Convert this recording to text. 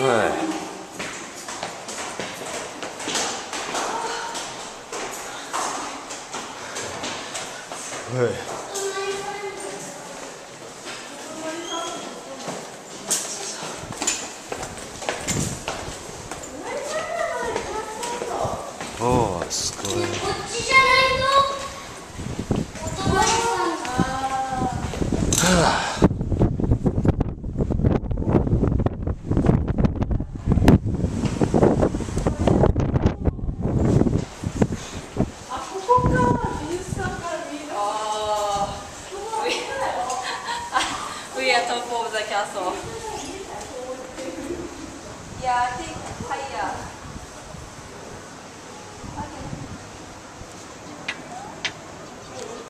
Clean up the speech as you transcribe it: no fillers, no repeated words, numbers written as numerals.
はい。おお、すごい。こっちじゃないの？お隣さん。はあ。 We are top of the castle. Yeah, I think